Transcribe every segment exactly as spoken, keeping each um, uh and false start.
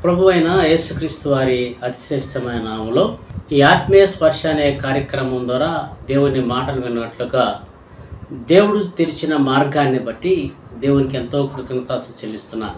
ప్రభువైన యేసుక్రీస్తు వారి అతిశ్రేష్టమైన నామములో ఈ ఆత్మీయ స్పర్శ అనే కార్యక్రమం ద్వారా దేవుని మాటలు విన్నట్లుగా దేవుడు తెరిచిన మార్గాన్ని బట్టి దేవునికి ఎంతో కృతజ్ఞతాస్తుతులు చెల్లిస్తున్నాను.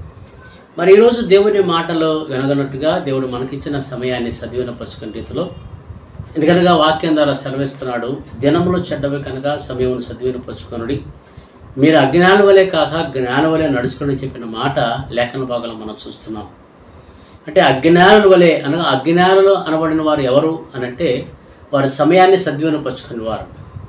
మరి ఈరోజు దేవుని మాటలు వినగలట్టుగా దేవుడు మనకిచ్చిన సమయాన్ని సద్వినియోగపరచుకునే రీతిలో, ఎందుకనగా వాక్యం ద్వారా సెలవిస్తున్నాడు, దినములు చెడ్డవి కనుక సమయమును సద్వినియోగపరచుకొనుడి, మీరు అజ్ఞాన వలె కాక జ్ఞాన వలె నడుచుకొని చెప్పిన మాట లేఖన భాగంలో మనం చూస్తున్నాం. అంటే అజ్ఞానుల వలె అనగా అజ్ఞానులు అనబడిన వారు ఎవరు అనంటే వారు సమయాన్ని సద్వినియోగపరచుకునే వారు.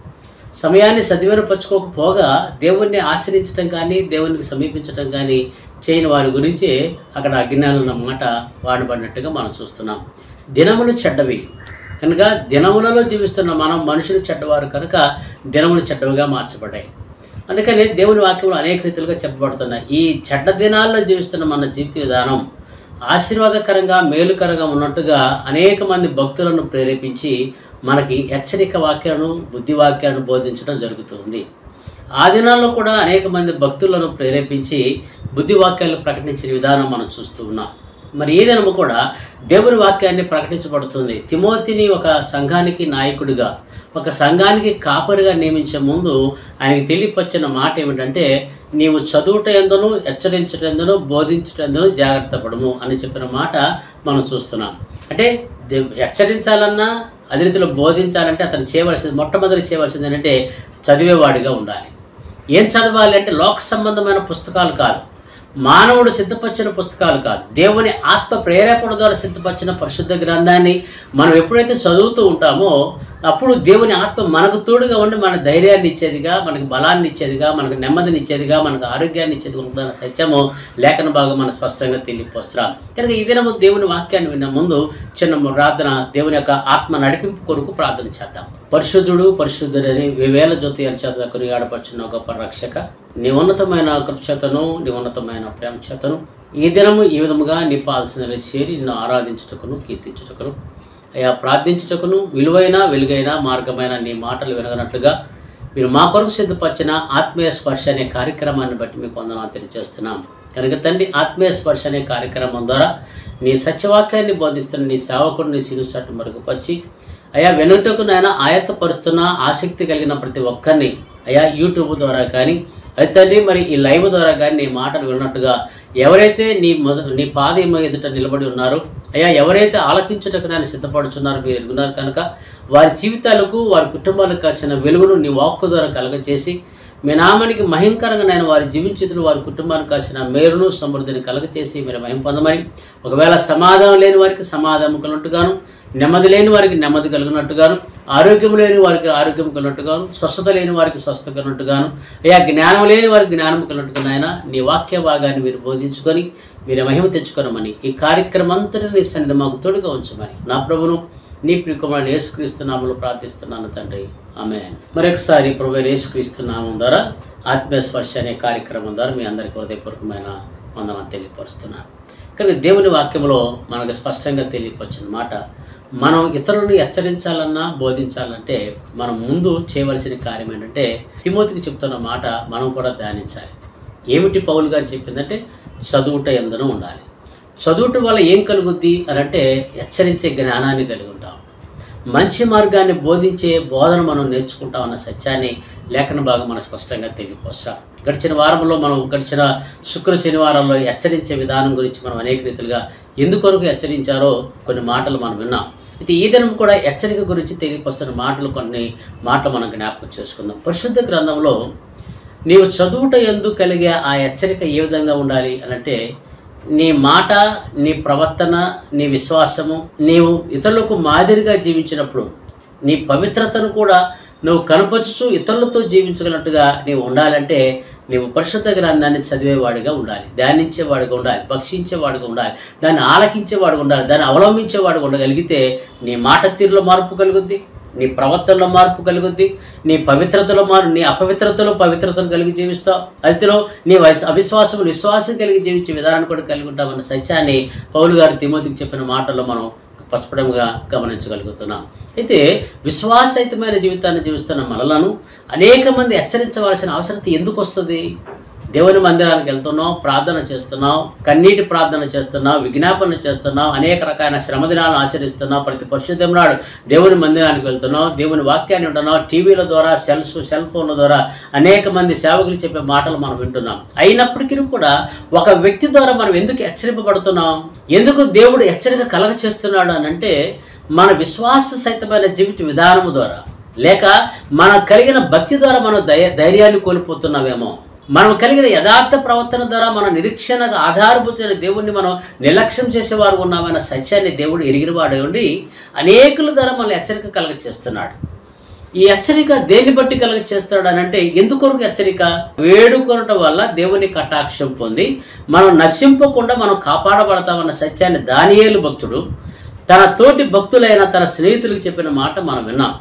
సమయాన్ని సద్వినియోగపరచుకోకపోగా దేవుణ్ణి ఆశ్రయించడం కానీ దేవునికి సమీపించడం కానీ చేయని వారి గురించి అక్కడ అజ్ఞానులు అన్నమాట వాడబడినట్టుగా మనం చూస్తున్నాం. దినములు చెడ్డవి కనుక దినములలో జీవిస్తున్న మనం మనుషులు చెడ్డవారు కనుక దినములు చెడ్డవిగా మార్చబడ్డాయి. అందుకని దేవుని వాక్యంలో అనేక రీతిలుగా చెప్పబడుతున్నాయి. ఈ చెడ్డ దినాల్లో జీవిస్తున్న మన జీవిత విధానం ఆశీర్వాదకరంగా మేలుకరంగా ఉన్నట్టుగా అనేక మంది భక్తులను ప్రేరేపించి మనకి హెచ్చరిక వాక్యాలను బుద్ధి వాక్యాలను బోధించడం జరుగుతుంది. ఆ దినాల్లో కూడా అనేక మంది భక్తులను ప్రేరేపించి బుద్ధి వాక్యాలను ప్రకటించిన విధానం మనం చూస్తూ ఉన్నాం. మరి ఈ దినము కూడా దేవుని వాక్యాన్ని ప్రకటించబడుతుంది. తిమోతిని ఒక సంఘానికి నాయకుడిగా, ఒక సంఘానికి కాపరిగా నియమించే ముందు ఆయనకి తెలియపరిచిన మాట ఏమిటంటే, నీవు చదువుట ఎందును హెచ్చరించట ఎందును బోధించట ఎందును జాగ్రత్త పడము అని చెప్పిన మాట మనం చూస్తున్నాం. అంటే హెచ్చరించాలన్నా అదే రీతిలో బోధించాలంటే అతను చేయవలసింది, మొట్టమొదటి చేయవలసింది ఏంటంటే చదివేవాడిగా ఉండాలి. ఏం చదవాలి అంటే లోక సంబంధమైన పుస్తకాలు కాదు, మానవుడు సిద్ధపరిచిన పుస్తకాలు కాదు, దేవుని ఆత్మ ప్రేరేపణ ద్వారా సిద్ధపరిచిన పరిశుద్ధ గ్రంథాన్ని మనం ఎప్పుడైతే చదువుతూ ఉంటామో అప్పుడు దేవుని ఆత్మ మనకు తోడుగా ఉండి మన ధైర్యాన్ని ఇచ్చేదిగా, మనకు బలాన్ని ఇచ్చేదిగా, మనకు నెమ్మదిని ఇచ్చేదిగా, మనకు ఆరోగ్యాన్ని ఇచ్చేదిగా ఉంటుందన్న సత్యము లేఖన భాగం మనం స్పష్టంగా తెలియపోస్తున్నాం. కనుక ఈ దినము దేవుని వాక్యాన్ని విన్న ముందు చిన్న ప్రార్థన, దేవుని యొక్క ఆత్మ నడిపింపు కొరకు ప్రార్థన చేద్దాం. పరిశుద్ధుడు పరిశుద్ధుడని వివేల జ్యోతియాల చేత కొని ఆడపడుచున్న గొప్ప రక్షక, నీ ఉన్నతమైన కృపచేతను నీ ఉన్నతమైన ప్రేమ చేతను ఈ దినము ఈ విధముగా నీ పాదసన్నిధిలో చేరి నిన్ను ఆరాధించుటకును కీర్తించుటకును అయా ప్రార్థించుటకును విలువైన వెలుగైన మార్గమైన నీ మాటలు వినగనట్లుగా మీరు మా కొరకు సిద్ధపరిచిన ఆత్మీయ స్పర్శ అనే కార్యక్రమాన్ని బట్టి మీకు వందనాలు తెలియజేస్తున్నాం. కనుక తండ్రి, ఆత్మీయ స్పర్శ అనే కార్యక్రమం ద్వారా నీ సత్యవాక్యాన్ని బోధిస్తున్న నీ సేవకుడు నీ శిరుసట్టు మరుగుపరిచి అయా వెనుటకు నాయన ఆయత్తపరుస్తున్న ఆసక్తి కలిగిన ప్రతి ఒక్కరిని అయా యూట్యూబ్ ద్వారా కానీ అయితే తండ్రి మరి ఈ లైవ్ ద్వారా కానీ నీ మాటలు విన్నట్టుగా ఎవరైతే నీ మొద నీ పాదం ఎదుట నిలబడి ఉన్నారో అయ్యా, ఎవరైతే ఆలకించుటకు నేను సిద్ధపడుచున్నారో మీరు ఎరుగున్నారు కనుక వారి జీవితాలకు వారి కుటుంబాలకు కాసిన వెలుగును నీ వాక్కు ద్వారా కలగచేసి మీ నామానికి మహింకరంగా నేను వారి జీవించుతులు వారి కుటుంబానికి కాసిన మేలును సమృద్ధిని కలగచేసి మీరు మహిం పొందమని, ఒకవేళ సమాధానం లేని వారికి సమాధానం కలిగినట్టుగాను, నెమ్మది లేని వారికి నెమ్మది కలిగినట్టుగాను, ఆరోగ్యం లేని వారికి ఆరోగ్యం కలిగినట్టుగాను, స్వస్థత లేని వారికి స్వస్థత కలిగినట్టుగాను, అయ్యా జ్ఞానం లేని వారికి జ్ఞానం కలిగినట్టుగా ఆయన నీ వాక్య భాగాన్ని మీరు బోధించుకొని మీరు మహిమ తెచ్చుకోనమని, ఈ కార్యక్రమం అంతటి నీ సన్నిధి మాకు తోడుగా ఉంచమని నా ప్రభును నీ ప్రియకుమారుని యేసుక్రీస్తు నామములో ప్రార్థిస్తున్నాను తండ్రి, ఆమేన్. మరొకసారి ప్రభువైన యేసుక్రీస్తు నామం ద్వారా ఆత్మీయ స్పర్శ అనే కార్యక్రమం ద్వారా మీ అందరికీ హృదయపూర్వకమైన వందనాలు తెలియపరుస్తున్నాను. కానీ దేవుని వాక్యంలో మనకు స్పష్టంగా తెలియపరిచిన మాట, మనం ఇతరులను హెచ్చరించాలన్నా బోధించాలంటే మనం ముందు చేయవలసిన కార్యం ఏంటంటే తిమోతికి చెప్తున్న మాట మనం కూడా ధ్యానించాలి. ఏమిటి పౌలు గారు చెప్పిందంటే చదువుట ఎందును ఉండాలి. చదువుట వల్ల ఏం కలుగుద్ది అని అంటే హెచ్చరించే జ్ఞానాన్ని కలిగి ఉంటాం, మంచి మార్గాన్ని బోధించే బోధన మనం నేర్చుకుంటాం అన్న సత్యాన్ని లేఖన భాగం మనం స్పష్టంగా తెలియపోస్తాం. గడిచిన వారంలో మనం గడిచిన శుక్ర శనివారాల్లో హెచ్చరించే విధానం గురించి మనం అనేక రీతిలుగా ఎందుకొరకు హెచ్చరించారో కొన్ని మాటలు మనం విన్నాం. అయితే ఈ దినం కూడా హెచ్చరిక గురించి తెలియపరుస్తున్న మాటలు కొన్ని మాటలు మనం జ్ఞాపకం చేసుకుందాం. పరిశుద్ధ గ్రంథంలో నీవు చదువుట యందు కలిగే ఆ హెచ్చరిక ఏ విధంగా ఉండాలి అనంటే, నీ మాట, నీ ప్రవర్తన, నీ విశ్వాసము, నీవు ఇతరులకు మాదిరిగా జీవించినప్పుడు నీ పవిత్రతను కూడా నువ్వు కనపరుచు ఇతరులతో జీవించగలట్టుగా నీవు ఉండాలంటే నీవు పరిశుద్ధ గ్రంథాన్ని చదివేవాడిగా ఉండాలి, ధ్యానించేవాడిగా ఉండాలి, భక్షించేవాడిగా ఉండాలి, దాన్ని ఆలకించేవాడిగా ఉండాలి, దాన్ని అవలంబించేవాడిగా ఉండగలిగితే నీ మాట తీరులో మార్పు కలుగుద్ది, నీ ప్రవర్తనలో మార్పు కలుగుద్ది, నీ పవిత్రతలో మారు నీ అపవిత్రతలో పవిత్రతను కలిగి జీవిస్తావు, అతిలో నీ అవిశ్వాసం విశ్వాసం కలిగి జీవించే విధానాన్ని కూడా కలిగి ఉంటామన్న సత్యాన్ని పౌలు గారు తిమోతికి చెప్పిన మాటల్లో మనం స్పష్టంగా గమనించగలుగుతున్నాం. అయితే విశ్వాసయుతమైన జీవితాన్ని జీవిస్తున్న మనలను అనేక మంది హెచ్చరించవలసిన అవసరం ఎందుకు వస్తుంది? దేవుని మందిరానికి వెళ్తున్నాం, ప్రార్థన చేస్తున్నాం, కన్నీటి ప్రార్థన చేస్తున్నాం, విజ్ఞాపన చేస్తున్నాం, అనేక రకాల శ్రమ దినాలను ఆచరిస్తున్నాం, ప్రతి పరిశుద్ధం నాడు దేవుని మందిరానికి వెళ్తున్నాం, దేవుని వాక్యాన్ని ఉంటున్నాం, టీవీల ద్వారా సెల్స్ సెల్ ఫోన్ల ద్వారా అనేక మంది సేవకులు చెప్పే మాటలు మనం వింటున్నాం. అయినప్పటికీ కూడా ఒక వ్యక్తి ద్వారా మనం ఎందుకు హెచ్చరింపబడుతున్నాం, ఎందుకు దేవుడు హెచ్చరిక కలగ చేస్తున్నాడు అని అంటే మన విశ్వాస సహితమైన జీవిత విధానము ద్వారా, లేక మనకు కలిగిన భక్తి ద్వారా మనం ధై ధైర్యాన్ని కోల్పోతున్నామేమో, మనం కలిగిన యథార్థ ప్రవర్తన ద్వారా మన నిరీక్షణకు ఆధారభూతమైన దేవుణ్ణి మనం నిర్లక్ష్యం చేసేవారు ఉన్నామన్న సత్యాన్ని దేవుడు ఎరిగినవాడే ఉండి అనేకుల ద్వారా మనల్ని హెచ్చరిక కలగ చేస్తున్నాడు. ఈ హెచ్చరిక దేన్ని బట్టి కలగ చేస్తాడు అని అంటే ఎందుకొరకు హెచ్చరిక? వేడుకొనటం వల్ల దేవుని కటాక్షం పొంది మనం నశింపకుండా మనం కాపాడబడతామన్న సత్యాన్ని దానియేలు భక్తుడు తన తోటి భక్తులైన తన స్నేహితులకు చెప్పిన మాట మనం విన్నాం.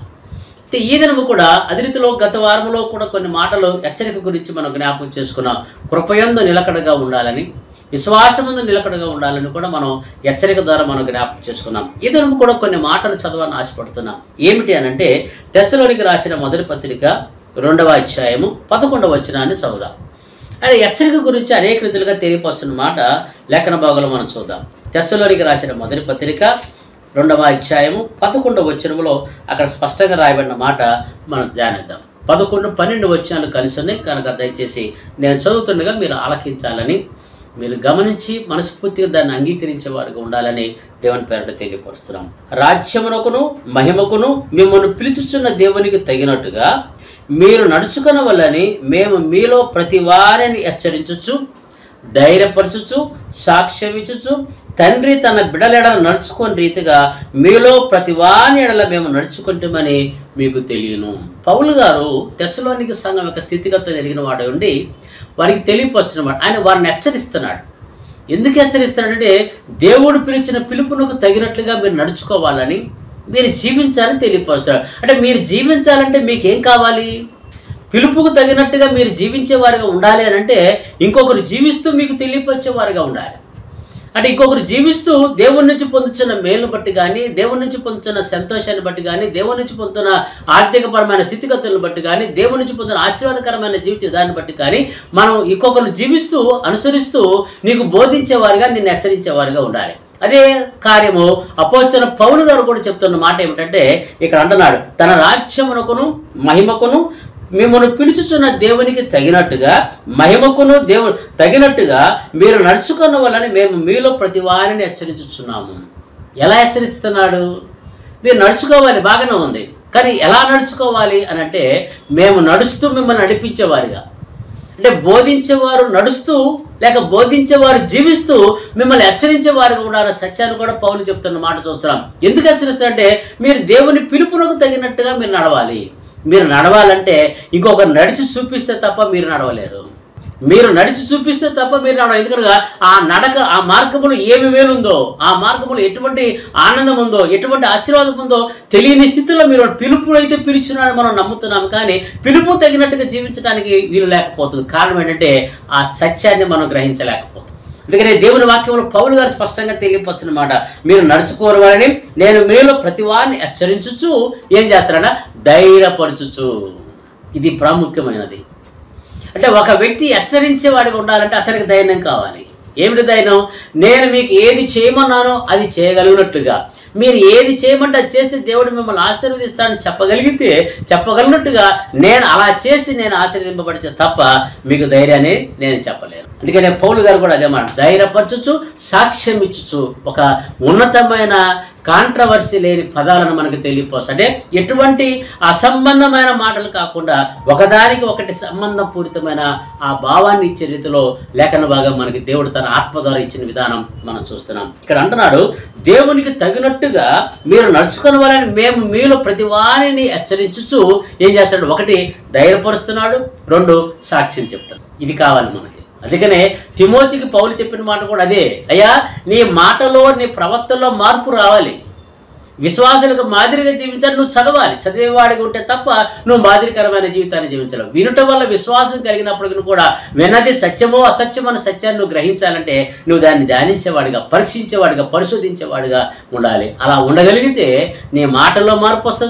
ఈ దినము కూడా అదే రీతిలో గత వారంలో కూడా కొన్ని మాటలు హెచ్చరిక గురించి మనం జ్ఞాపకం చేసుకున్నాం. కృపయందు నిలకడగా ఉండాలని, విశ్వాసమందు నిలకడగా ఉండాలని కూడా మనం హెచ్చరిక ద్వారా మనం జ్ఞాపకం చేసుకున్నాం. ఈ దినము కూడా కొన్ని మాటలు చదవాలని ఆశపడుతున్నాం. ఏమిటి అని అంటే తెస్సలోనికి రాసిన మొదటి పత్రిక రెండవ అధ్యాయము పదకొండవ వచనాన్ని చదువుదాం. అంటే హెచ్చరిక గురించి అనేక రీతిలుగా తెలియపరుస్తున్న మాట లేఖన భాగంలో మనం చూద్దాం. తెస్సలోనికి రాసిన మొదటి పత్రిక రెండవ అధ్యాయము పదకొండవ వచనములో అక్కడ స్పష్టంగా రాయబడిన మాట మనం ధ్యానిద్దాం. పదకొండు పన్నెండు వచనాలు కలిసి ఉన్నాయి కనుక దయచేసి నేను చదువుతుండగా మీరు ఆలకించాలని, మీరు గమనించి మనస్ఫూర్తిగా దాన్ని అంగీకరించేవారుగా ఉండాలని దేవుని పేరిట తెలియపరుస్తున్నాం. రాజ్యమునకును మహిమకును మిమ్మల్ని పిలుచుచున్న దేవునికి తగినట్టుగా మీరు నడుచుకున్న వల్లని మేము మీలో ప్రతి వారిని హెచ్చరించుచు, ధైర్యపరచుచు, సాక్ష్యమిచ్చుచు, తండ్రి తన బిడలెడల నడుచుకుని రీతిగా మీలో ప్రతి వాని ఎడల మేము నడుచుకుంటామని మీకు తెలియను. పౌలు గారు తెస్సలోనికి సంఘం యొక్క స్థితిగతులను ఎరిగిన వాడు ఉండి వారికి తెలియపరుస్తున్నమాట. ఆయన వారిని హెచ్చరిస్తున్నాడు. ఎందుకు హెచ్చరిస్తున్నాడంటే దేవుడు పిలిచిన పిలుపునకు తగినట్లుగా మీరు నడుచుకోవాలని, మీరు జీవించాలని తెలియపరుస్తాడు. అంటే మీరు జీవించాలంటే మీకేం కావాలి? పిలుపుకు తగినట్టుగా మీరు జీవించేవారుగా ఉండాలి అని అంటే ఇంకొకరు జీవిస్తూ మీకు తెలియపరిచేవారుగా ఉండాలి. అంటే ఇంకొకరు జీవిస్తూ దేవుడి నుంచి పొందుతున్న మేలును బట్టి కానీ, దేవుడి నుంచి పొందుతున్న సంతోషాన్ని బట్టి కానీ, దేవుడి నుంచి పొందుతున్న ఆర్థికపరమైన స్థితిగతులను బట్టి కానీ, దేవుడి నుంచి పొందుతున్న ఆశీర్వాదకరమైన జీవిత విధానాన్ని బట్టి కానీ మనం ఇంకొకరు జీవిస్తూ అనుసరిస్తూ నీకు బోధించేవారుగా, నిన్ను హెచ్చరించేవారుగా ఉండాలి. అదే కార్యము అపోస్తలుడైన పౌలు గారు కూడా చెప్తున్న మాట ఏమిటంటే ఇక్కడ అంటున్నాడు, తన రాజ్యమునకును మహిమకును మిమ్మల్ని పిలుచుచున్న దేవునికి తగినట్టుగా, మహిమకును దేవుడు తగినట్టుగా మీరు నడుచుకున్న వలని మేము మీలో ప్రతి వారిని హెచ్చరించుచున్నాము. ఎలా హెచ్చరిస్తున్నాడు? మీరు నడుచుకోవాలి, బాగానే ఉంది, కానీ ఎలా నడుచుకోవాలి అని అంటే మేము నడుస్తూ మిమ్మల్ని నడిపించేవారిగా, అంటే బోధించేవారు నడుస్తూ లేక బోధించేవారు జీవిస్తూ మిమ్మల్ని హెచ్చరించేవారుగా ఉండాలన్న సత్యాన్ని కూడా పౌలు చెప్తున్న మాట చూస్తున్నాం. ఎందుకు హెచ్చరిస్తారంటే మీరు దేవుని పిలుపునకు తగినట్టుగా మీరు నడవాలి. మీరు నడవాలంటే ఇంకొకరు నడిచి చూపిస్తే తప్ప మీరు నడవలేరు. మీరు నడిచి చూపిస్తే తప్ప మీరు నడవ. ఎందుకనగా ఆ నడక, ఆ మార్గములో ఏమి మేలుందో, ఆ మార్గములో ఎటువంటి ఆనందం ఉందో, ఎటువంటి ఆశీర్వాదం ఉందో తెలియని స్థితిలో మీరు పిలుపు అయితే పిలుచున్నారని మనం నమ్ముతున్నాం, కానీ పిలుపు తగినట్టుగా జీవించడానికి వీలు లేకపోతుంది. కారణం ఏంటంటే ఆ సత్యాన్ని మనం గ్రహించలేకపోతుంది. అందుకనే దేవుని వాక్యంలో పౌలు గారు స్పష్టంగా తెలియపరిచిన మాట, మీరు నడుచుకోవాలని నేను మీలో ప్రతి వారిని హెచ్చరించుచు ఏం చేస్తారన్నా ధైర్యపరచుచు. ఇది ప్రాముఖ్యమైనది. అంటే ఒక వ్యక్తి హెచ్చరించేవాడిగా ఉండాలంటే అతనికి ధైర్యం కావాలి. ఏమిటి ధైర్యం? నేను మీకు ఏది చేయమన్నానో అది చేయగలిగినట్టుగా, మీరు ఏది చేయమంటే అది చేస్తే దేవుడు మిమ్మల్ని ఆశీర్వదిస్తాడని చెప్పగలిగితే చెప్పగలిగినట్టుగా నేను అలా చేసి నేను ఆశీర్వదింపబడితే తప్ప మీకు ధైర్యాన్ని నేను చెప్పలేను. అందుకనే పౌలు గారు కూడా అదే మాట, ధైర్యపరచుచు, సాక్ష్యం ఇచ్చుచు, ఒక ఉన్నతమైన కాంట్రవర్సీ లేని పదాలను మనకు తెలియపోవచ్చు. అంటే ఎటువంటి అసంబంధమైన మాటలు కాకుండా ఒకదానికి ఒకటి సంబంధపూరితమైన ఆ భావాన్ని ఇచ్చే రీతిలో లేఖన భాగం మనకి దేవుడు తన ఆత్మ ద్వారా ఇచ్చిన విధానం మనం చూస్తున్నాం. ఇక్కడ అంటున్నాడు, దేవునికి తగినట్టుగా మీరు నడుచుకోవాలని మేము మీలో ప్రతి వారిని హెచ్చరించుచు ఏం చేస్తాడు? ఒకటి ధైర్యపరుస్తున్నాడు, రెండు సాక్ష్యం చెప్తాడు. ఇది కావాలి మనకి. అందుకనే తిమోతికి పౌలు చెప్పిన మాట కూడా అదే, అయ్యా నీ మాటలో నీ ప్రవర్తనలో మార్పు రావాలి, విశ్వాసులకు మాదిరిగా జీవించాలి, నువ్వు చదవాలి, చదివేవాడిగా ఉంటే తప్ప నువ్వు మాదిరికరమైన జీవితాన్ని జీవించలేవు. వినటం వల్ల విశ్వాసం కలిగినప్పటికీ కూడా విన్నది సత్యమో అసత్యమో అన్న సత్యాన్ని నువ్వు గ్రహించాలంటే నువ్వు దాన్ని ధ్యానించేవాడిగా, పరీక్షించేవాడిగా, పరిశోధించేవాడిగా ఉండాలి. అలా ఉండగలిగితే నీ మాటలో మార్పు వస్తుంది,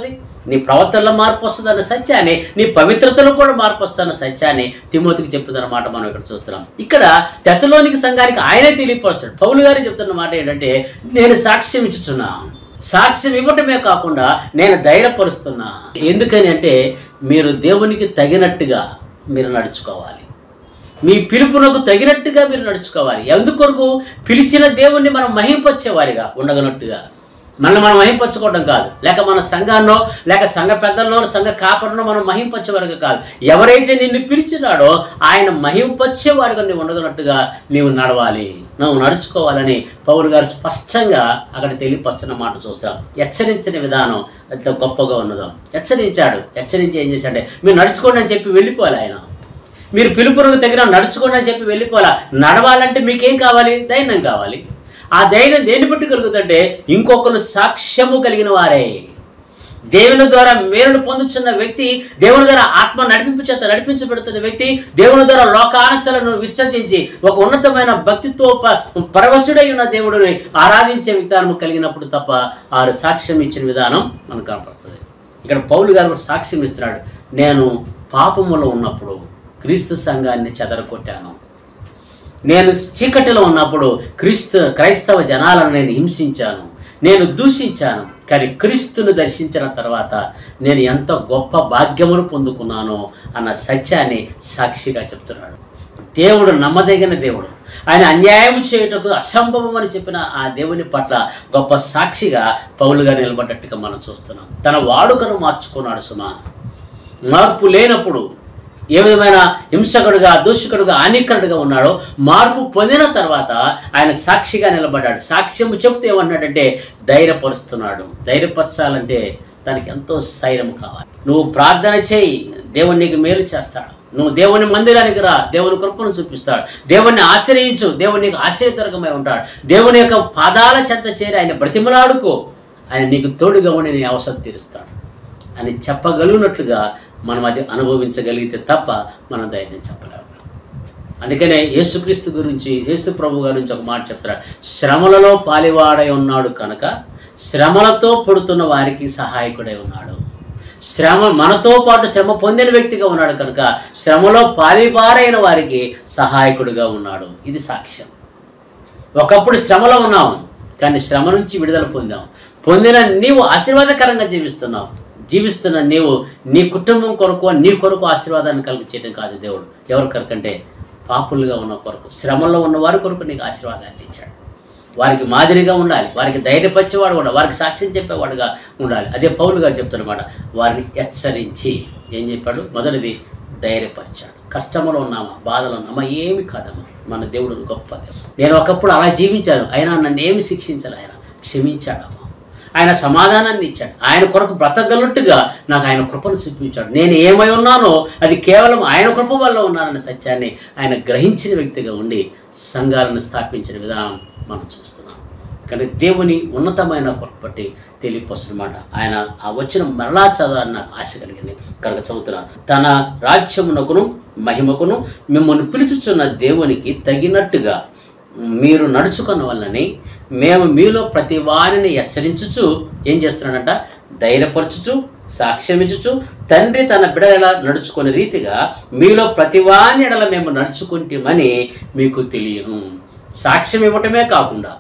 నీ ప్రవర్తనలో మార్పు వస్తుందన్న సత్యాన్ని, నీ పవిత్రతలో కూడా మార్పు వస్తుందన్న సత్యాన్ని తిమోతికి చెప్తుందన్నమాట మనం ఇక్కడ చూస్తున్నాం. ఇక్కడ తెస్సలోనిక సంఘానికి ఆయనే తెలియపరుస్తాడు. పౌలు గారు చెప్తున్న మాట ఏంటంటే, నేను సాక్ష్యం ఇచ్చుచున్నా. సాక్ష్యం ఇవ్వటమే కాకుండా నేను ధైర్యపరుస్తున్నా. ఎందుకని అంటే మీరు దేవునికి తగినట్టుగా మీరు నడుచుకోవాలి. మీ పిలుపునకు తగినట్టుగా మీరు నడుచుకోవాలి. ఎందుకొరకు? పిలిచిన దేవుణ్ణి మనం మహింపచ్చేవారిగా ఉండగనట్టుగా. మనల్ని మనం మహింపచ్చుకోవడం కాదు, లేక మన సంఘాన్నో లేక సంఘ పెద్దల్లో సంఘ కాపరినో మనం మహింపచ్చేవారిగా కాదు. ఎవరైతే నిన్ను పిలిచినాడో ఆయన మహింపచ్చేవారిగా నీవు ఉండగనట్టుగా నీవు నడవాలి, నువ్వు నడుచుకోవాలని పౌలు గారు స్పష్టంగా అక్కడ తెలియపరుస్తున్న మాట చూస్తాం. హెచ్చరించిన విధానం అంత గొప్పగా ఉన్నదో. హెచ్చరించాడు. హెచ్చరించి ఏం చేశాడంటే, మీరు నడుచుకోండి అని చెప్పి వెళ్ళిపోవాలి. ఆయన మీరు పిలుపునకు తగిన నడుచుకోండి అని చెప్పి వెళ్ళిపోవాలా. నడవాలంటే మీకేం కావాలి? ధైర్యం కావాలి. ఆ ధైర్యం దేన్ని బట్టి కలుగుతుందంటే ఇంకొకరు సాక్ష్యము కలిగిన వారే. దేవుని ద్వారా మేలును పొందుతున్న వ్యక్తి, దేవుని ద్వారా ఆత్మ నడిపింపు చేత నడిపించబడుతున్న వ్యక్తి, దేవుని ద్వారా లోకానుసలను విసర్జించి ఒక ఉన్నతమైన భక్తితో పరవశుడై ఉన్న దేవుడిని ఆరాధించే విధానం కలిగినప్పుడు తప్ప ఆరు సాక్ష్యం ఇచ్చిన విధానం మనకు కనపడుతుంది. ఇక్కడ పౌలు గారు సాక్ష్యం ఇస్తున్నాడు. నేను పాపములో ఉన్నప్పుడు క్రీస్తు సంఘాన్ని చెదరగొట్టాను. నేను చీకటిలో ఉన్నప్పుడు క్రీస్తు క్రైస్తవ జనాలను నేను హింసించాను, నేను దూషించాను. కానీ క్రీస్తును దర్శించిన తర్వాత నేను ఎంత గొప్ప భాగ్యమును పొందుకున్నానో అన్న సత్యాన్ని సాక్షిగా చెప్తున్నాడు. దేవుడు నమ్మదగిన దేవుడు. ఆయన అన్యాయం చేయుటకు అసంభవం అని చెప్పిన ఆ దేవుని పట్ల గొప్ప సాక్షిగా పౌలుగా నిలబడ్డట్టుగా మనం చూస్తున్నాం. తన వాడుకను మార్చుకున్నాడు. సుమా మార్పు లేనప్పుడు ఏ విధమైన హింసకుడుగా, దూషకుడుగా, హానికరుడుగా ఉన్నాడో మార్పు పొందిన తర్వాత ఆయన సాక్షిగా నిలబడ్డాడు. సాక్ష్యము చెప్తే ఏమన్నాడంటే ధైర్యపరుస్తున్నాడు. ధైర్యపరచాలంటే దానికి ఎంతో స్థైర్యం కావాలి. నువ్వు ప్రార్థన చేయి, దేవుడు నీకు మేలు చేస్తాడు. నువ్వు దేవుని మందిరానికి రా, దేవుని కృపను చూపిస్తాడు. దేవుణ్ణి ఆశ్రయించు, దేవుడు నీకు ఆశ్రయదుర్గమై ఉంటాడు. దేవుని యొక్క పాదాల చెంత చేరి ఆయన బ్రతిమలాడుకో, ఆయన నీకు తోడుగా ఉండి నీ అవసరం తీరుస్తాడు అని చెప్పగలిగినట్లుగా మనం అది అనుభవించగలిగితే తప్ప మనం ధైర్యం చెప్పలేము. అందుకనే యేసుక్రీస్తు గురించి, యేసు ప్రభు గురించి ఒక మాట చెప్తాడు. శ్రమలలో పాలివాడై ఉన్నాడు కనుక శ్రమలతో పుడుతున్న వారికి సహాయకుడై ఉన్నాడు. శ్రమ మనతో పాటు శ్రమ పొందిన వ్యక్తిగా ఉన్నాడు కనుక శ్రమలో పాలివారైన వారికి సహాయకుడిగా ఉన్నాడు. ఇది సాక్ష్యం. ఒకప్పుడు శ్రమలో ఉన్నాం, కానీ శ్రమ నుంచి విడుదల పొందాం. పొందిన నీవు ఆశీర్వాదకరంగా జీవిస్తున్నావు. జీవిస్తున్న నీవు నీ కుటుంబం కొరకు, నీ కొరకు ఆశీర్వాదాన్ని కలిగి చేయడం కాదు దేవుడు. ఎవరి కొరకంటే పాపులుగా ఉన్న కొరకు, శ్రమల్లో ఉన్న వారి కొరకు నీకు ఆశీర్వాదాన్ని ఇచ్చాడు. వారికి మాదిరిగా ఉండాలి, వారికి ధైర్యపరిచేవాడు ఉండాలి, వారికి సాక్ష్యం చెప్పేవాడుగా ఉండాలి. అదే పౌలుగా చెప్తున్నమాట. వారిని హెచ్చరించి ఏం చెప్పాడు? మొదటిది ధైర్యపరిచాడు. కష్టంలో ఉన్నామా, బాధలో ఉన్నామా, ఏమి కాదమ్మా, మన దేవుడు గొప్ప దేవుడు. నేను ఒకప్పుడు అలా జీవించాను, అయినా నన్ను ఏమి శిక్షించాలి, ఆయన క్షమించాడమ్మా. ఆయన సమాధానాన్ని ఇచ్చాడు. ఆయన కొరకు బ్రతకగలట్టుగా నాకు ఆయన కృపను చూపించాడు. నేను ఏమై ఉన్నానో అది కేవలం ఆయన కృప వల్ల ఉన్నానన్న సత్యాన్ని ఆయన గ్రహించిన వ్యక్తిగా ఉండి సంఘాలను స్థాపించిన విధానం మనం చూస్తున్నాం. కానీ దేవుని ఉన్నతమైన కృప బట్టి తెలియపరుస్తున్నమాట. ఆయన ఆ వచ్చిన మరలా చదవాలని నాకు ఆశ కలిగింది కనుక చదువుతున్నాను. తన రాజ్యమునకును మహిమకును మిమ్మల్ని పిలుచుచున్న దేవునికి తగినట్టుగా మీరు నడుచుకున్న వల్లని మేము మీలో ప్రతి వారిని హెచ్చరించుచు ఏం చేస్తున్నాడంట? ధైర్యపరచుచు, సాక్ష్యం ఇచ్చుచు, తండ్రి తన బిడ్డల నడుచుకునే రీతిగా మీలో ప్రతి వాని ఎడల మేము నడుచుకుంటామని మీకు తెలియను. సాక్ష్యం ఇవ్వటమే కాకుండా,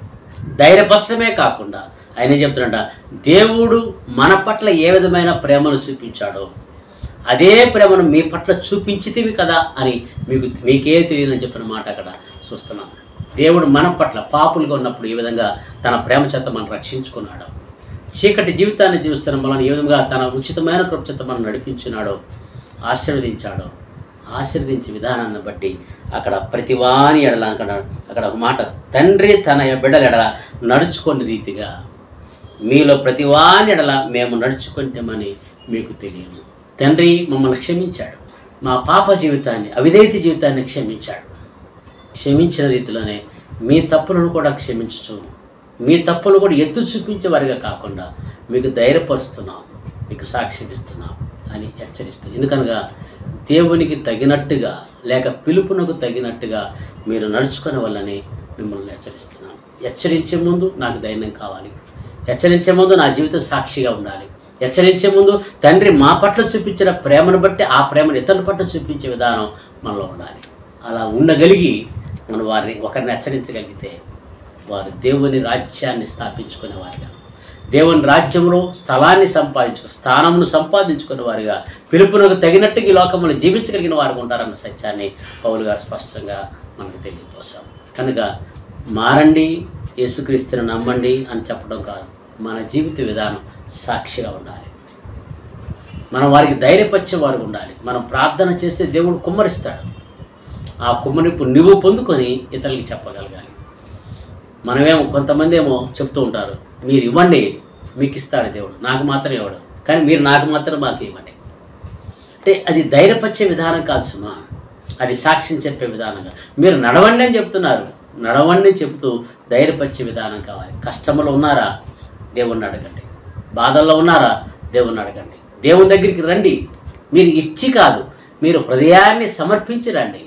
ధైర్యపరచడమే కాకుండా ఆయన ఏం చెప్తున్నాడంట? దేవుడు మన పట్ల ఏ విధమైన ప్రేమను చూపించాడో అదే ప్రేమను మీ పట్ల చూపించితివి కదా అని మీకు మీకే తెలియదని చెప్పిన మాట అక్కడ చూస్తున్నాం. దేవుడు మన పట్ల పాపులుగా ఉన్నప్పుడు ఈ విధంగా తన ప్రేమ చేత మనం రక్షించుకున్నాడు. చీకటి జీవితాన్ని జీవిస్తున్న మనల్ని ఏ విధంగా తన ఉచితమైన కృప చేత మనం నడిపించున్నాడో, ఆశీర్వదించాడో, ఆశీర్వదించే విధానాన్ని బట్టి అక్కడ ప్రతివాని ఎడల అక్కడ అక్కడ ఒక మాట, తండ్రి తన బిడ్డల ఎడల నడుచుకునే రీతిగా మీలో ప్రతివాని ఎడల మేము నడుచుకుంటామని మీకు తెలియదు. తండ్రి మమ్మల్ని క్షమించాడు. మా పాప జీవితాన్ని, అవిధేయత జీవితాన్ని క్షమించాడు. క్షమించిన రీతిలోనే మీ తప్పులను కూడా క్షమించచ్చు, మీ తప్పులు కూడా ఎత్తు చూపించే వారిగా కాకుండా మీకు ధైర్యపరుస్తున్నాం, మీకు సాక్ష్యం ఇస్తున్నాం అని హెచ్చరిస్తుంది. ఎందుకనగా దేవునికి తగినట్టుగా లేక పిలుపునకు తగినట్టుగా మీరు నడుచుకునే వల్లనే మిమ్మల్ని హెచ్చరిస్తున్నాం. హెచ్చరించే ముందు నాకు ధైర్యం కావాలి, హెచ్చరించే ముందు నా జీవితం సాక్షిగా ఉండాలి, హెచ్చరించే ముందు తండ్రి మా పట్ల చూపించిన ప్రేమను బట్టి ఆ ప్రేమను ఇతరుల పట్ల చూపించే విధానం మనలో ఉండాలి. అలా ఉండగలిగి మనం వారిని ఒకరిని హెచ్చరించగలిగితే వారు దేవుని రాజ్యాన్ని స్థాపించుకునే వారిగా, దేవుని రాజ్యంలో స్థలాన్ని సంపాదించుకు స్థానమును సంపాదించుకునే వారిగా, పిలుపునకు తగినట్టుగా ఈ లోకంలో జీవించగలిగిన వారు ఉంటారన్న సత్యాన్ని పౌలు గారు స్పష్టంగా మనకు తెలియపోసాం. కనుక మారండి, యేసుక్రీస్తుని నమ్మండి అని చెప్పడం కాదు, మన జీవిత విధానం సాక్షిగా ఉండాలి. మనం వారికి ధైర్యపరిచే వారు ఉండాలి. మనం ప్రార్థన చేస్తే దేవుడు కుమ్మరిస్తాడు. ఆ కుమ్మరింపు నువ్వు పొందుకొని ఇతరులకి చెప్పగలగాలి. మనమేమో కొంతమంది ఏమో చెప్తూ ఉంటారు, మీరు ఇవ్వండి మీకు ఇస్తాడు దేవుడు, నాకు మాత్రం ఇవ్వడు, కానీ మీరు నాకు మాత్రం మాకు ఇవ్వండి. అంటే అది ధైర్యపరిచే విధానం కాదు సుమా, అది సాక్ష్యం చెప్పే విధానంగా. మీరు నడవండి అని చెప్తున్నారు, నడవండి చెబుతూ ధైర్యపరిచే విధానం కావాలి. కష్టంలో ఉన్నారా, దేవుణ్ణి అడగండి. బాధల్లో ఉన్నారా, దేవుణ్ణి అడగండి. దేవుని దగ్గరికి రండి. మీరు ఇచ్చి కాదు, మీరు హృదయాన్ని సమర్పించి రండి.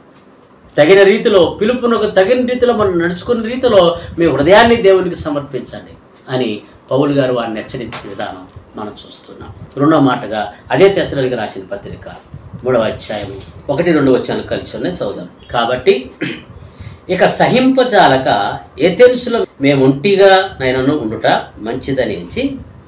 తగిన రీతిలో, పిలుపునకు తగిన రీతిలో మనం నడుచుకున్న రీతిలో మీ హృదయాన్ని దేవునికి సమర్పించండి అని పౌలు గారు వారిని హెచ్చరించిన విధానం మనం చూస్తున్నాం. రెండో మాటగా అదే తెస్సలోనికీయులకు రాసిన పత్రిక మూడవ అధ్యాయము ఒకటి రెండు వచనాలు కలిసి ఉన్నాయి, చదువుదాం. కాబట్టి ఇక సహింపజాలక ఏథెన్సులో మేముంటిగా నైనను ఉండుట మంచిదని ఎంచి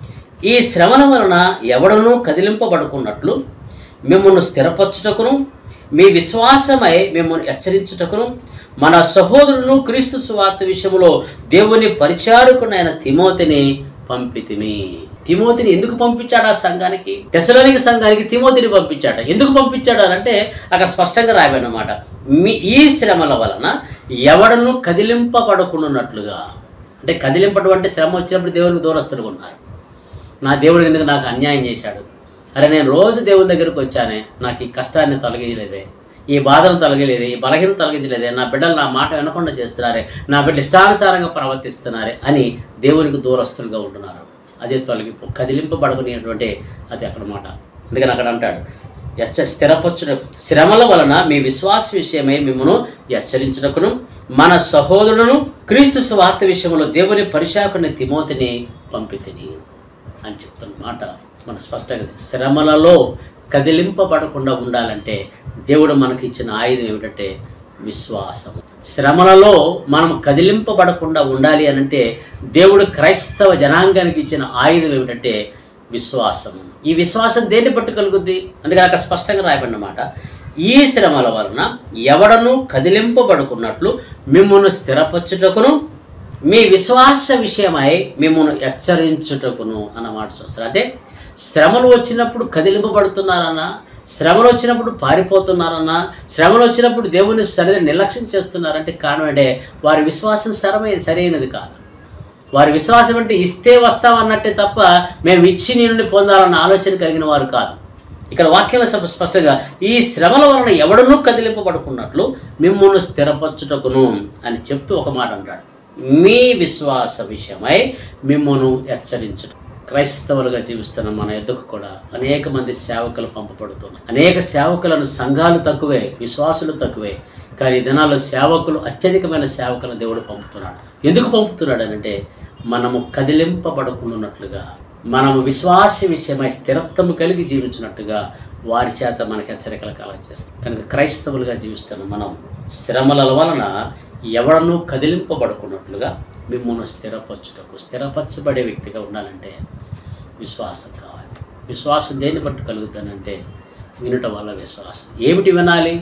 ఈ శ్రమల వలన ఎవడనూ కదిలింపబడుకున్నట్లు మిమ్మల్ని స్థిరపరచుటకును మీ విశ్వాసమై మిమ్మల్ని హెచ్చరించుటకును మన సహోదరులను క్రీస్తు సువార్త విషయంలో దేవుని పరిచారకునైన తిమోతిని పంపితిమి. తిమోతిని ఎందుకు పంపించాడు ఆ సంఘానికి? తెస్సలోనికీ సంఘానికి తిమోతిని పంపించాడు. ఎందుకు పంపించాడు అని అంటే అక్కడ స్పష్టంగా రాయబడినమాట, మీ ఈ శ్రమల వలన ఎవడను కదిలింపబడుకున్నట్లుగా. అంటే కదిలింపడం అంటే శ్రమ వచ్చినప్పుడు దేవునికి దూరస్తులుగా ఉన్నారు. నా దేవుడు ఎందుకు నాకు అన్యాయం చేశాడు, అరే నేను రోజు దేవుని దగ్గరికి వచ్చానే, నాకు ఈ కష్టాన్ని తొలగించలేదే, ఈ బాధను తొలగలేదే, ఈ బలహీనత తొలగించలేదే, నా బిడ్డలు నా మాట వినకుండా చేస్తున్నారే, నా బిడ్డ ఇష్టానుసారంగా ప్రవర్తిస్తున్నారే అని దేవునికి దూరస్తులుగా ఉంటున్నారు. అదే తొలగిపో కదిలింపబడుకునేటువంటి అది అక్కడ మాట. అందుకని అక్కడ అంటాడు, హెచ్చ స్థిరపరచుట శ్రమల వలన మీ విశ్వాస విషయమై మిమ్మను హెచ్చరించుటకును మన సహోదరులను క్రీస్తు సువార్త విషయంలో దేవుని పరిచారకుని తిమోతిని పంపితిని అని చెప్తున్న మాట మన స్పష్టంగా. శ్రమలలో కదిలింపబడకుండా ఉండాలంటే దేవుడు మనకి ఇచ్చిన ఆయుధం ఏమిటంటే విశ్వాసం. శ్రమలలో మనం కదిలింపబడకుండా ఉండాలి అనంటే దేవుడు క్రైస్తవ జనాంగానికి ఇచ్చిన ఆయుధం ఏమిటంటే విశ్వాసం. ఈ విశ్వాసం దేన్ని బట్టి కలుగుద్ది? అందుకని అక్కడ స్పష్టంగా రాయబడినమాట, ఈ శ్రమల వలన ఎవడను కదిలింపబడుకున్నట్లు మిమ్మల్ని స్థిరపరచుటకును మీ విశ్వాస విషయమై మిమ్మల్ని హెచ్చరించుటకును అన్నమాట చూస్తారు. అంటే శ్రమలు వచ్చినప్పుడు కదిలింపబడుతున్నారన్నా, శ్రమలు వచ్చినప్పుడు పారిపోతున్నారన్నా, శ్రమలు వచ్చినప్పుడు దేవుని సరిగా నిర్లక్ష్యం చేస్తున్నారంటే కారణం అంటే వారి విశ్వాసం సరైన సరైనది కాదు. వారి విశ్వాసం అంటే ఇస్తే వస్తామన్నట్టే తప్ప మేము ఇచ్చి నీ నుండి పొందాలన్న ఆలోచన కలిగిన వారు కాదు. ఇక్కడ వాక్యంలో స్పష్టంగా ఈ శ్రమల వలన ఎవడనూ కదిలింపబడుకున్నట్లు మిమ్మల్ని స్థిరపరచుటకును అని చెప్తూ ఒక మాట అంటాడు, మీ విశ్వాస విషయమై మిమ్మల్ని హెచ్చరించుట. క్రైస్తవులుగా జీవిస్తున్న మన ఎద్దుకు కూడా అనేక మంది సేవకులు పంపబడుతున్నారు. అనేక సేవకులను సంఘాలు తక్కువే, విశ్వాసులు తక్కువే, కానీ ఈ దినాల్లో సేవకులు అత్యధికమైన సేవకులను దేవుడు పంపుతున్నాడు. ఎందుకు పంపుతున్నాడు అంటే మనము కదిలింపబడుకున్నట్లుగా, మనము విశ్వాస విషయమై స్థిరత్వము కలిగి జీవించినట్టుగా వారి చేత మనకి హెచ్చరికలు కలగజేస్తాం. కనుక క్రైస్తవులుగా జీవిస్తున్న మనం శ్రమల వలన ఎవడనూ కదిలింపబడుకున్నట్లుగా మిమ్మల్ని స్థిరపరచుటకు, స్థిరపరచబడే వ్యక్తిగా ఉండాలంటే విశ్వాసం కావాలి. విశ్వాసం దేన్ని బట్టి కలుగుతానంటే వినుట వల్ల విశ్వాసం. ఏమిటి వినాలి?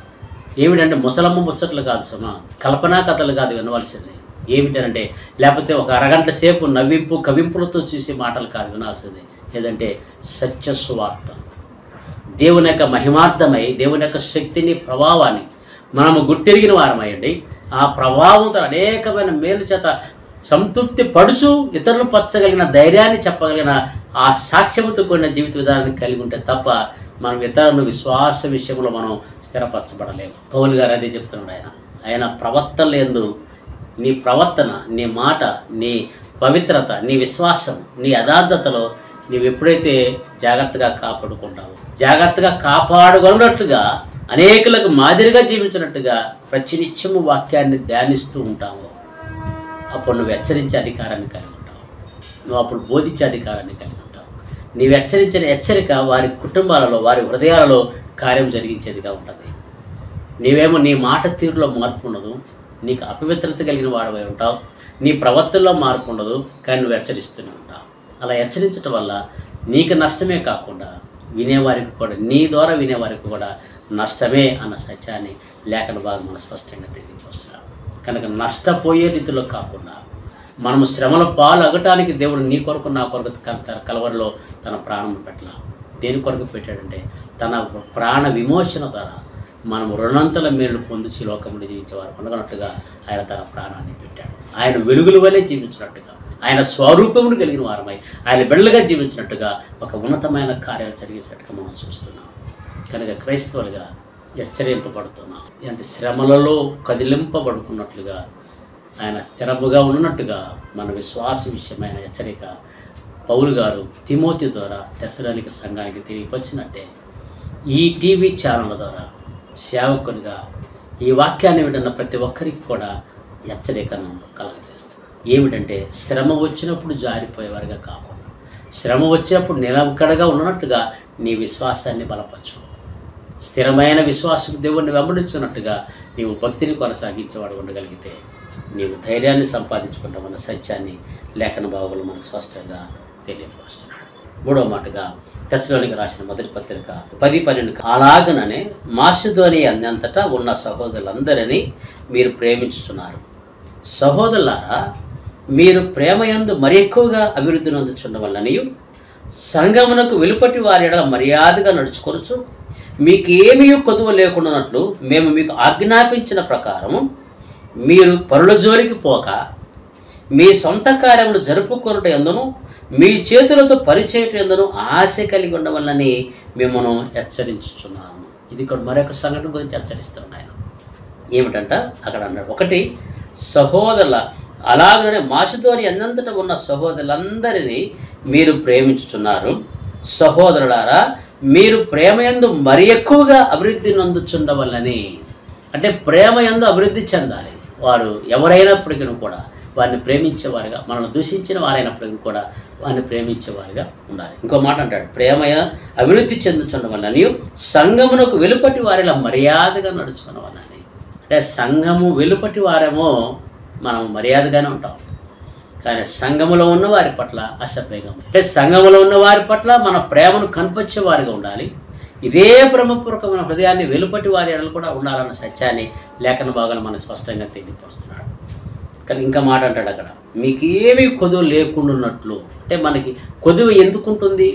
ఏమిటంటే ముసలమ్మ ముచ్చట్లు కాదు సుమా, కల్పనా కథలు కాదు వినవలసింది. ఏమిటంటే లేకపోతే ఒక అరగంట సేపు నవ్వింపు కవింపులతో చూసే మాటలు కాదు వినాల్సింది. ఏదంటే సత్య సువార్త, దేవుని యొక్క మహిమార్థమై దేవుని యొక్క శక్తిని ప్రభావాన్ని మనము గుర్తిరిగిన వారమయ్యండి. ఆ ప్రభావంతో అనేకమైన మేలు చేత సంతృప్తి పడుచు ఇతరులు పరచగలిగిన ధైర్యాన్ని చెప్పగలిగిన ఆ సాక్ష్యంతో కూడిన జీవిత విధానాన్ని కలిగి ఉంటే తప్ప మనం ఇతరులను విశ్వాస విషయంలో మనం స్థిరపరచబడలేము. పౌలు గారు అదే చెప్తున్నాడు. ఆయన ఆయన ప్రవర్తన లేదు, నీ ప్రవర్తన, నీ మాట, నీ పవిత్రత, నీ విశ్వాసం, నీ యథార్థతలో నీవు ఎప్పుడైతే జాగ్రత్తగా కాపాడుకుంటావో, జాగ్రత్తగా కాపాడుకున్నట్లుగా అనేకులకు మాదిరిగా జీవించినట్టుగా ప్రతినిత్యము వాక్యాన్ని ధ్యానిస్తూ ఉంటావు, అప్పుడు నువ్వు హెచ్చరించే అధికారాన్ని కలిగి ఉంటావు, నువ్వు అప్పుడు బోధించే అధికారాన్ని కలిగి ఉంటావు. నీవు హెచ్చరించిన హెచ్చరిక వారి కుటుంబాలలో, వారి హృదయాలలో కార్యం జరిగించేదిగా ఉంటుంది. నీవేమో నీ మాట తీరులో మార్పు ఉండదు, నీకు అపవిత్రత కలిగిన వాడవై ఉంటావు, నీ ప్రవర్తనలో మార్పు ఉండదు, కానీ నువ్వు హెచ్చరిస్తూనే ఉంటావు. అలా హెచ్చరించడం వల్ల నీకు నష్టమే కాకుండా వినేవారికి కూడా, నీ ద్వారా వినేవారికి కూడా నష్టమే అన్న సత్యాన్ని లేఖన భాగం మనం స్పష్టంగా తెలియజేస్తున్నాం. కనుక నష్టపోయే రీతిలో కాకుండా మనము శ్రమల పాలు అగటానికి దేవుడు నీ కొరకు నా కొరకు తన కలవరిలో తన ప్రాణం పెట్టాల. దేని కొరకు పెట్టాడంటే తన ప్రాణ విమోచన ద్వారా మనము రుణంతల మేలు పొందించి లోకములు జీవించేవారు అనుకున్నట్టుగా ఆయన తన ప్రాణాన్ని పెట్టాడు. ఆయన వెలుగులు వలె జీవించినట్టుగా, ఆయన స్వరూపమును కలిగిన వారమై ఆయన బిడ్డలుగా జీవించినట్టుగా ఒక ఉన్నతమైన కార్యాలు జరిగించినట్టుగా మనం చూస్తున్నాం. కనుక క్రైస్తవులుగా హెచ్చరింపబడుతున్నాం. అంటే శ్రమలలో కదిలింపబడుకున్నట్లుగా, ఆయన స్థిరముగా ఉన్నట్టుగా మన విశ్వాస విషయమైన హెచ్చరిక పౌలు గారు తిమోతి ద్వారా తెస్సలోనిక సంఘానికి తెలియపరిచినట్టే ఈ టీవీ ఛానళ్ళ ద్వారా సేవకునిగా ఈ వాక్యాన్ని వింటున్న ప్రతి ఒక్కరికి కూడా హెచ్చరికను కలగజేస్తున్నారు. ఏమిటంటే శ్రమ వచ్చినప్పుడు జారిపోయేవారుగా కాకుండా, శ్రమ వచ్చినప్పుడు నిలకడగా ఉన్నట్టుగా నీ విశ్వాసాన్ని బలపరచు. స్థిరమైన విశ్వాసం దేవుణ్ణి వెంబడించినట్టుగా నీవు భక్తిని కొనసాగించేవాడు ఉండగలిగితే నీవు ధైర్యాన్ని సంపాదించుకుంటామన్న సత్యాన్ని లేఖన భాగంలో మనకు స్పష్టంగా తెలియపరుస్తున్నాడు. మూడవ మాటగా తెస్సలోనిక రాసిన మొదటి పత్రిక పది పన్నెండు అలాగననే మాసిదోనియ అంతటా ఉన్న సహోదరులందరినీ మీరు ప్రేమించుచున్నారు. సహోదరులారా, మీరు ప్రేమయందు మరి ఎక్కువగా అభివృద్ధి నొందుచుండవల్లనియు సంఘమునకు వెలుపటి వారి ఎడల మర్యాదగా నడుచుకొనుచు మీకేమీ కొదువ లేకుండానట్లు మేము మీకు ఆజ్ఞాపించిన ప్రకారము మీరు పరుల జోలికి పోక మీ సొంత కార్యములు జరుపుకొనుట యందును మీ చేతులతో పరిచేయట యందును ఆశ కలిగి ఉండవల్లని మిమ్మల్ని హెచ్చరించుచున్నాము. ఇది ఇక్కడ మరొక సంఘటన గురించి హెచ్చరిస్తున్నాను ఆయన. ఏమిటంట అక్కడ అన్నాడు, ఒకటి సహోదరుల అలాగనే మాసిదోనియ అంతటా ఉన్న సహోదరులందరినీ మీరు ప్రేమించుచున్నారు. సహోదరులారా, మీరు ప్రేమయందు మరి ఎక్కువగా అభివృద్ధి నొందుచుండవల్లని. అంటే ప్రేమయందు అభివృద్ధి చెందాలి. వారు ఎవరైనప్పటికీ కూడా వారిని ప్రేమించేవారుగా, మనల్ని దూషించిన వారైనప్పటికీ కూడా వారిని ప్రేమించేవారుగా ఉండాలి. ఇంకో మాట అంటాడు, ప్రేమయ అభివృద్ధి చెందుచుండవల్లని సంఘమునకు వెలుపటి వారిలా మర్యాదగా నడుచుకున్నవల్లని. అంటే సంఘము వెలుపటి వారేమో మనం మర్యాదగానే ఉంటాం, కానీ సంఘములో ఉన్న వారి పట్ల అసభ్యంగా, అంటే సంఘములో ఉన్న వారి పట్ల మన ప్రేమను కనిపించే వారిగా ఉండాలి. ఇదే ప్రేమపూర్వకమైన హృదయాన్ని వెలుపటి వారి ఎడలు కూడా ఉండాలన్న సత్యాన్ని లేఖన భాగాలు మనం స్పష్టంగా తెలియపరుస్తున్నాడు. కానీ ఇంకా మాట అంటాడు అక్కడ, మీకేమీ కొదువు లేకుండా ఉన్నట్లు. అంటే మనకి కొదువు ఎందుకు ఉంటుంది?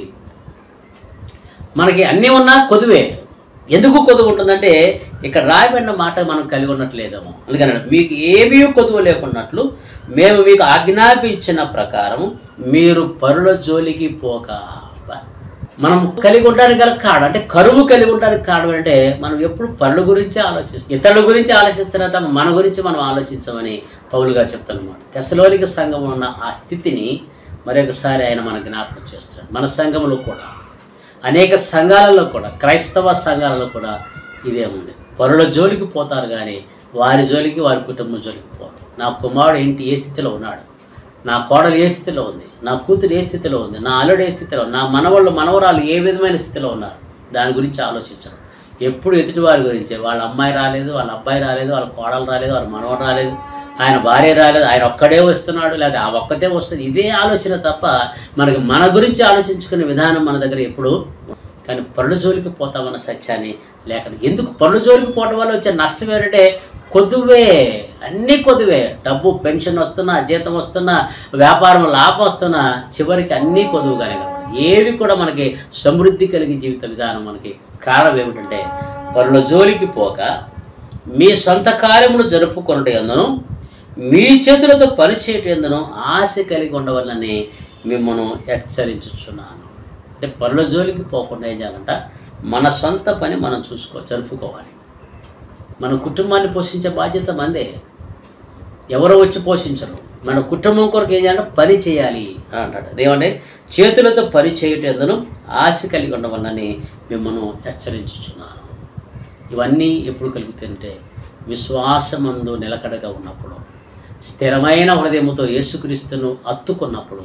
మనకి అన్నీ ఉన్నా కొదువే. ఎందుకు కొదువు ఉంటుందంటే ఇక్కడ రాయబడిన మాట మనం కలిగి ఉన్నట్లేదేమో. అందుకని మీకు ఏమీ కొదువు లేకున్నట్లు మేము మీకు ఆజ్ఞాపించిన ప్రకారం మీరు పరుల జోలికి పోక. మనం కలిగి ఉండడానికి గల కారణం అంటే కరువు కలిగి ఉండడానికి కారణం అంటే మనం ఎప్పుడు పరుల గురించి ఆలోచిస్తాం, ఇతరుల గురించి ఆలోచిస్తున్నా తప్ప మన గురించి మనం ఆలోచించమని పౌలు గారు చెప్తున్నమాట. తెస్సలోనిక సంఘం ఉన్న ఆ స్థితిని మరొకసారి ఆయన మన జ్ఞాపకం చేస్తున్నాడు. మన సంఘంలో కూడా అనేక సంఘాలలో కూడా, క్రైస్తవ సంఘాలలో కూడా ఇదే ఉంది. పరుల జోలికి పోతారు కానీ వారి జోలికి, వారి కుటుంబం జోలికి పోరు. నా కుమారుడు ఏంటి ఏ స్థితిలో ఉన్నాడు, నా కోడలు ఏ స్థితిలో ఉంది, నా కూతురు ఏ స్థితిలో ఉంది, నా అల్లుడు ఏ స్థితిలో, నా మనవాళ్ళు మనవరాలు ఏ విధమైన స్థితిలో ఉన్నారు, దాని గురించి ఆలోచించరు. ఎప్పుడు ఎదుటి వారి గురించే, వాళ్ళ అమ్మాయి రాలేదు, వాళ్ళ అబ్బాయి రాలేదు, వాళ్ళ కోడలు రాలేదు, వాళ్ళ మనవడు రాలేదు, ఆయన భార్య రాలేదు, ఆయన ఒక్కడే వస్తున్నాడు, లేదా ఆ ఒక్కతే వస్తుంది, ఇదే ఆలోచన తప్ప మనకి మన గురించి ఆలోచించుకునే విధానం మన దగ్గర ఎప్పుడు. కానీ పరుల జోలికి పోతామన్న సత్యాన్ని లేక ఎందుకు పరుల జోలికి పోవడం వల్ల వచ్చే నష్టం ఏంటంటే కొదువే, అన్నీ కొదువే. డబ్బు, పెన్షన్ వస్తున్నా, జీతం వస్తున్నా, వ్యాపారం లాభం వస్తున్నా, చివరికి అన్నీ కొదువుగానే కాబట్టి ఏవి కూడా మనకి సమృద్ధి కలిగే జీవిత విధానం మనకి కారణం ఏమిటంటే పరుల జోలికి పోక మీ సొంత కార్యములు జరుపుకొనుట యందును మీ చేతులతో పనిచేయట యందును ఆశ కలిగి ఉండవల్లని మిమ్మల్ని హెచ్చరించుచున్నాను. అంటే పరుల జోలికి పోకుండా ఏం చేయాలంట, మన సొంత పని మనం చూసుకో జరుపుకోవాలి. మన కుటుంబాన్ని పోషించే బాధ్యత మందే, ఎవరో వచ్చి పోషించరు. మన కుటుంబం కొరకు ఏం చేయాలంటే పని చేయాలి అని అంటాడు. అదేమంటే చేతులతో పని చేయటందును ఆశ కలిగి ఉండవల్లని మిమ్మల్ని హెచ్చరించుచున్నాను. ఇవన్నీ ఎప్పుడు కలుగుతాయంటే విశ్వాసమందు నిలకడగా ఉన్నప్పుడు, స్థిరమైన హృదయముతో యేసుక్రీస్తును అత్తుకున్నప్పుడు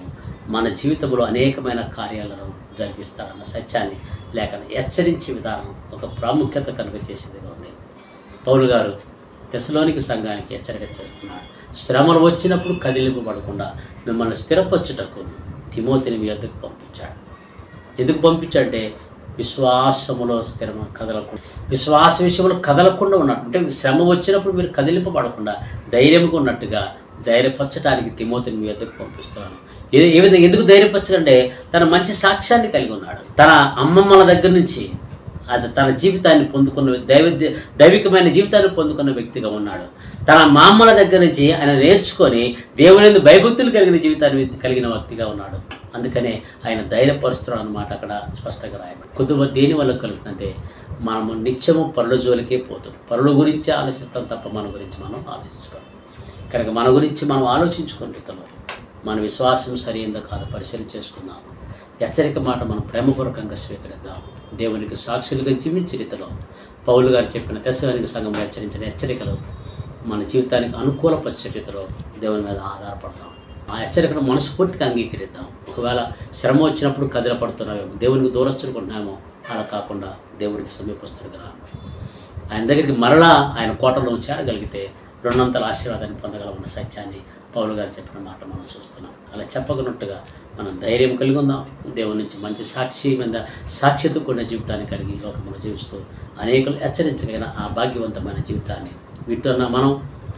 మన జీవితంలో అనేకమైన కార్యాలను జరిగిస్తారన్న సత్యాన్ని లేఖన హెచ్చరించే విధానం ఒక ప్రాముఖ్యత కనుక చేసేదిగా ఉంది. పౌలు గారు తెస్సలోనిక సంఘానికి హెచ్చరిక చేస్తున్నాడు. శ్రమలు వచ్చినప్పుడు కదిలింపబడకుండా మిమ్మల్ని స్థిరపరచుటకు తిమోతిని మీ వద్దకు పంపించాడు. ఎందుకు పంపించాడంటే విశ్వాసములో స్థిరమ కదలకుండా విశ్వాస విషయంలో కదలకుండా ఉన్నట్టు, అంటే శ్రమ వచ్చినప్పుడు మీరు కదిలింపబడకుండా ధైర్యంగా ఉన్నట్టుగా ధైర్యపరచడానికి తిమోతిని మీ వద్దకు పంపిస్తున్నాను. ఏ ఏ విధంగా ఎందుకు ధైర్యపరచడంటే తన మంచి సాక్ష్యాన్ని కలిగి ఉన్నాడు. తన అమ్మమ్మల దగ్గర నుంచి అది తన జీవితాన్ని పొందుకున్న దైవ దైవికమైన జీవితాన్ని పొందుకున్న వ్యక్తిగా ఉన్నాడు. తన మామల దగ్గర నుంచి ఆయన నేర్చుకొని దేవుని భయభక్తులు కలిగిన జీవితాన్ని కలిగిన వ్యక్తిగా ఉన్నాడు. అందుకనే ఆయన ధైర్యపరుస్తున్నాడు అన్నమాట. అక్కడ స్పష్టంగా రాయబడి కొద్దిగా దేని వల్ల కలుగుతుందంటే మనము నిత్యము పరుల జోలికే పోతాం. పరుల గురించి ఆలోచిస్తాం తప్ప మన గురించి మనం ఆలోచించుకోం. కనుక మన గురించి మనం ఆలోచించుకుని రీతిలో మన విశ్వాసం సరైందో కాదో పరిశీలన చేసుకుందాం. హెచ్చరిక మాట మనం ప్రేమపూర్వకంగా స్వీకరిద్దాం. దేవునికి సాక్షులుగా జీవించే రీతిలో పౌలు గారు చెప్పిన తెస్సలోనిక సంఘం హెచ్చరించిన హెచ్చరికలు మన జీవితానికి అనుకూలపరిచే రీతిలో దేవుని మీద ఆధారపడదాం. ఆ హెచ్చరికను మనస్ఫూర్తిగా అంగీకరిద్దాం. ఒకవేళ శ్రమ వచ్చినప్పుడు కదిలపడుతున్నామేమో, దేవునికి దూరస్తుడుకుంటున్నామో, అలా కాకుండా దేవుడికి సమీపస్తుడుగా ఆయన దగ్గరికి మరలా ఆయన కోటలో చేరగలిగితే రెండంతల ఆశీర్వాదాన్ని పొందగలమన్న సత్యాన్ని పౌలు గారు చెప్పిన మాట మనం చూస్తున్నాం. అలా చెప్పగనట్టుగా మనం ధైర్యం కలిగి ఉందాం. దేవుని నుంచి మంచి సాక్షి మీద సాక్ష్యత కూడిన జీవితాన్ని కలిగి లోకంలో జీవిస్తూ అనేకలు హెచ్చరించగలిగిన ఆ భాగ్యవంతమైన జీవితాన్ని వింటున్న మనం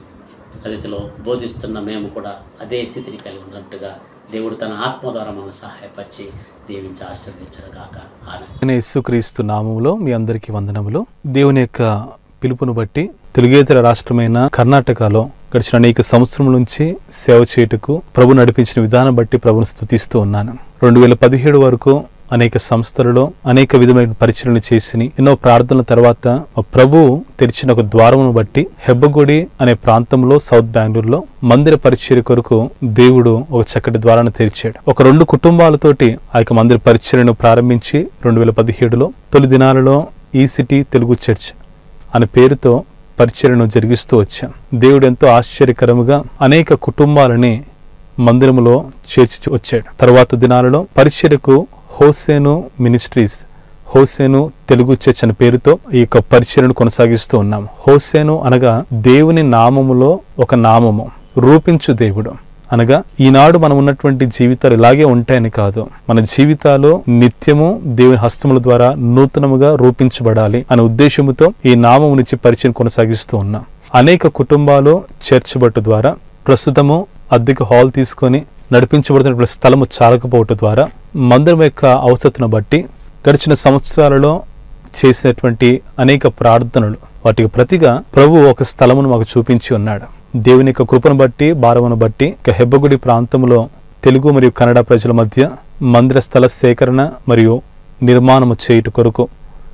రీతిలో బోధిస్తున్న మేము కూడా అదే స్థితిని కలిగి ఉన్నట్టుగా దేవుడు తన ఆత్మ ద్వారా మనం సహాయపరిచి దీవించి ఆశీర్వదించడు గాక. ఆమేన్. యేసుక్రీస్తు నామములో మీ అందరికీ వందనములు. దేవుని యొక్క పిలుపును బట్టి తెలుగేతర రాష్ట్రమైన కర్ణాటకలో గడిచిన అనేక సంవత్సరం నుంచి సేవ చేయుటకు ప్రభు నడిపించిన విధానం బట్టి ప్రభును స్తుతిస్తూ ఉన్నాను. రెండు వేల పదిహేడు వరకు అనేక సంస్థలలో అనేక విధమైన పరిచయలు చేసి ఎన్నో ప్రార్థనల తర్వాత ప్రభు తెరిచిన ఒక ద్వారమును బట్టి హెబ్బగుడి అనే ప్రాంతంలో సౌత్ బెంగళూరులో మందిర పరిచర్య కొరకు దేవుడు ఒక చక్కటి ద్వారాన్ని తెరిచాడు. ఒక రెండు కుటుంబాలతోటి ఆ యొక్క మందిర పరిచర్యను ప్రారంభించి రెండు వేల పదిహేడులో తొలి దినాలలో ఈ సిటీ తెలుగు చర్చ్ అనే పేరుతో పరిచర్యను జరిగిస్తూ వచ్చాం. దేవుడు ఎంతో ఆశ్చర్యకరముగా అనేక కుటుంబాలని మందిరములో చేర్చి వచ్చాడు. తర్వాత దినాలలో పరిచర్యకు హోసేను మినిస్ట్రీస్, హోసేను తెలుగు చర్చ్ అనే పేరుతో ఈ యొక్క పరిచర్యను కొనసాగిస్తూ ఉన్నాం. హోసేను అనగా దేవుని నామములో ఒక నామము, రూపించు దేవుడు అనగా ఈనాడు మనం ఉన్నటువంటి జీవితాలు ఇలాగే ఉంటాయని కాదు, మన జీవితాలు నిత్యము దేవుని హస్తముల ద్వారా నూతనముగా రూపించబడాలి అనే ఉద్దేశముతో ఈ నామము నుంచి పరిచయం కొనసాగిస్తూ ఉన్నాం. అనేక కుటుంబాలు చర్చ్ బట్టు ద్వారా ప్రస్తుతము అద్దెకు హాల్ తీసుకొని నడిపించబడుతున్న స్థలము చాలకపోవటం ద్వారా మందిరం యొక్క అవసరతను బట్టి గడిచిన సంవత్సరాలలో చేసినటువంటి అనేక ప్రార్థనలు వాటికి ప్రతిగా ప్రభు ఒక స్థలమును మాకు చూపించి ఉన్నాడు. దేవుని యొక్క కృపను బట్టి భారమును బట్టి హెబ్బగుడి ప్రాంతంలో తెలుగు మరియు కన్నడ ప్రజల మధ్య మందిర స్థల సేకరణ మరియు నిర్మాణము చేయుట కొరకు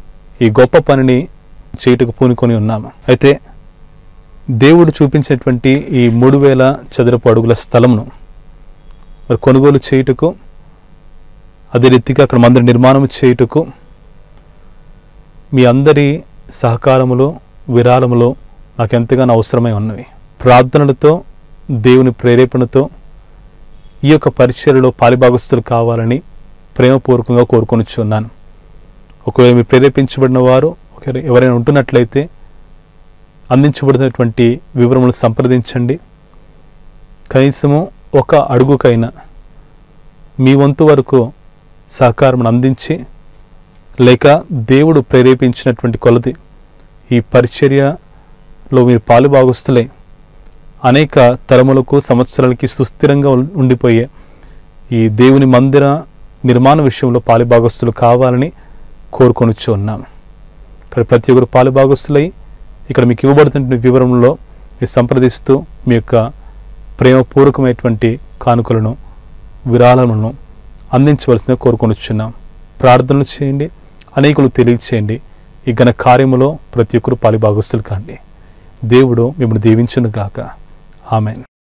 ఈ గొప్ప పనిని చేయుటకు పూనుకొని ఉన్నాము. అయితే దేవుడు చూపించినటువంటి ఈ మూడు వేల చదరపు అడుగుల స్థలమును మరి కొనుగోలు చేయుటకు, అదే రీతిగా అక్కడ మందిర నిర్మాణం చేయుటకు మీ అందరి సహకారములు విరాళములు నాకు ఎంతగానో అవసరమై ఉన్నవి. ప్రార్థనలతో దేవుని ప్రేరేపణతో ఈ యొక్క పరిచర్యలో పాలిభాగస్తులు కావాలని ప్రేమపూర్వకంగా కోరుకొనిచున్నాను. ఒకవేళ మీరు ప్రేరేపించబడిన వారు ఎవరైనా ఉంటున్నట్లయితే అందించబడినటువంటి వివరములు సంప్రదించండి. కనీసము ఒక అడుగుకైనా మీ వంతు వరకు సహకారం అందించి లేక దేవుడు ప్రేరేపించినటువంటి కొలది ఈ పరిచర్యలో మీరు పాలుభాగస్తులై అనేక తరములకు సంవత్సరాలకి సుస్థిరంగా ఉండిపోయే ఈ దేవుని మందిర నిర్మాణ విషయంలో పాలుభాగస్తులు కావాలని కోరుకొనిచ్చు ఉన్నాము. ఇక్కడ ప్రతి ఒక్కరు పాలుభాగస్తులై ఇక్కడ మీకు ఇవ్వబడుతున్న వివరంలో మీరు సంప్రదిస్తూ మీ యొక్క ప్రేమపూర్వకమైనటువంటి కానుకలను విరాళములను అందించవలసిందిగా కోరుకొనిచున్నాం. ప్రార్థనలు చేయండి, అనేకులు తెలియచేయండి. ఈ ఘన కార్యములో ప్రతి ఒక్కరు పాలుభాగస్తులు కాండి. దేవుడు మిమ్మల్ని దీవించును గాక. ఆమేన్.